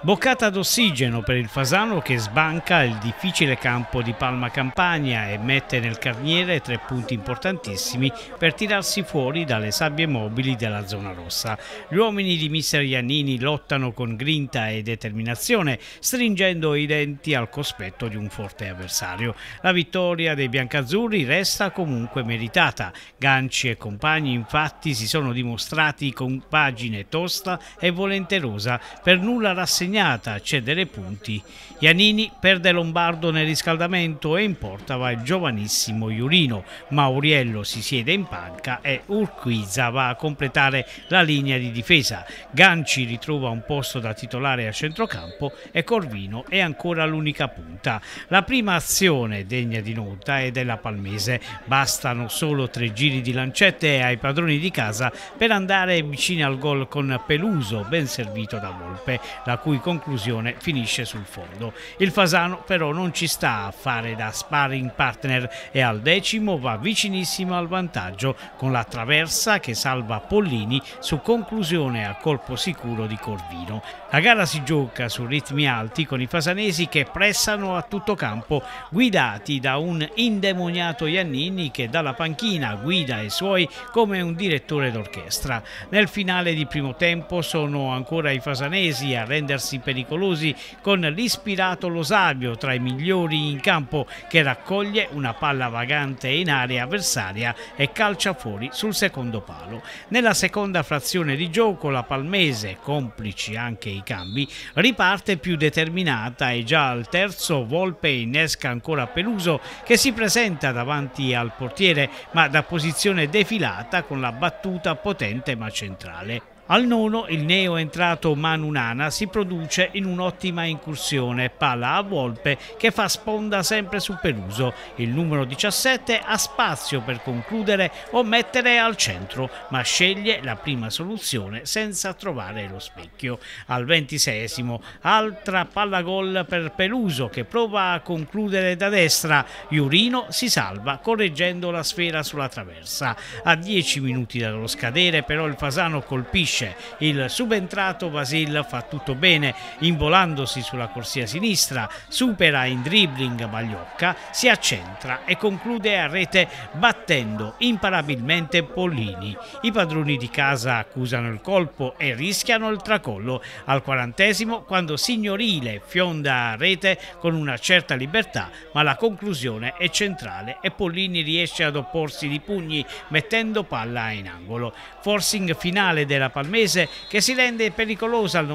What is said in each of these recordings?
Boccata d'ossigeno per il Fasano che sbanca il difficile campo di Palma Campania e mette nel carniere 3 punti importantissimi per tirarsi fuori dalle sabbie mobili della zona rossa. Gli uomini di mister Iannini lottano con grinta e determinazione, stringendo i denti al cospetto di un forte avversario. La vittoria dei biancazzurri resta comunque meritata. Ganci e compagni infatti si sono dimostrati compagine tosta e volenterosa, per nulla rassegnata a cedere punti. Iannini perde Lombardo nel riscaldamento e in porta va il giovanissimo Jurino. Mauriello si siede in panca e Urquiza va a completare la linea di difesa. Ganci ritrova un posto da titolare a centrocampo e Corvino è ancora l'unica punta. La prima azione degna di nota è della Palmese. Bastano solo 3 giri di lancette ai padroni di casa per andare vicini al gol con Peluso, ben servito da Volpe, la cui conclusione finisce sul fondo. Il Fasano però non ci sta a fare da sparring partner e al 10° va vicinissimo al vantaggio con la traversa che salva Pollini su conclusione a colpo sicuro di Corvino. La gara si gioca su ritmi alti con i fasanesi che pressano a tutto campo, guidati da un indemoniato Iannini che dalla panchina guida i suoi come un direttore d'orchestra. Nel finale di primo tempo sono ancora i fasanesi a rendersi pericolosi con l'ispirato Lo Savio tra i migliori in campo, che raccoglie una palla vagante in area avversaria e calcia fuori sul secondo palo. Nella seconda frazione di gioco la Palmese, complici anche i cambi, riparte più determinata e già al terzo Volpe innesca ancora Peluso che si presenta davanti al portiere ma da posizione defilata con la battuta potente ma centrale. Al 9° il neo entrato Manu Nana si produce in un'ottima incursione, palla a Volpe che fa sponda sempre su Peluso. Il numero 17 ha spazio per concludere o mettere al centro, ma sceglie la prima soluzione senza trovare lo specchio. Al 26° altra palla gol per Peluso che prova a concludere da destra. Jurino si salva correggendo la sfera sulla traversa. A 10 minuti dallo scadere però il Fasano colpisce. Il subentrato Vasil fa tutto bene, involandosi sulla corsia sinistra, supera in dribbling Magliocca, si accentra e conclude a rete battendo imparabilmente Pollini. I padroni di casa accusano il colpo e rischiano il tracollo. Al 40° quando Signorile fionda a rete con una certa libertà, ma la conclusione è centrale e Pollini riesce ad opporsi di pugni mettendo palla in angolo. Forcing finale della Palmese che si rende pericolosa al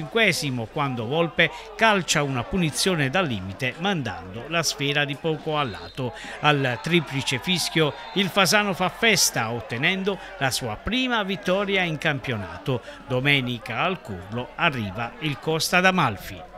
95° quando Volpe calcia una punizione dal limite mandando la sfera di poco a lato. Al triplice fischio il Fasano fa festa ottenendo la sua prima vittoria in campionato. Domenica al Curlo arriva il Costa d'Amalfi.